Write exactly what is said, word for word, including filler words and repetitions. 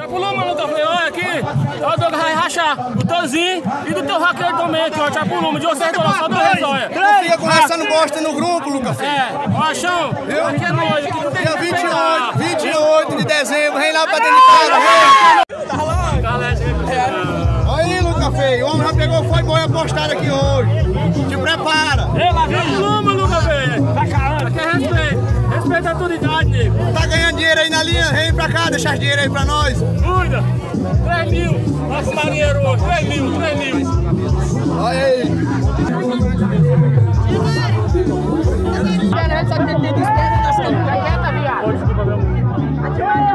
Chapuluma, Lucas Feio, olha aqui. Olha o Douglas vai rachar. Do Tozinho e do teu raqueiro também aqui, ó. Chapuluma, de vocês dois, só dois, olha. Fica conversando bosta no grupo, Lucas Feio. É, ó, Chão, aqui é nóis. Dia vinte e oito, vinte e oito de dezembro, vem lá pra dentro de casa, vem. Aí, Lucas Feio, o homem já pegou, foi boi apostado aqui hoje. Te prepara. Ei, lá vem Chapuluma, Lucas Feio. Tá caramba. Aqui é respeito. Respeita a tua idade, nego. Tá ganhando dinheiro aí na linha? Vem pra cá, deixa as dinheiro aí pra nós. Cuida. três mil. Nosso marinheiro hoje. três mil, três mil. Olha aí. Sabe que tem que ter despesa, nós estamos pra quieta, viado.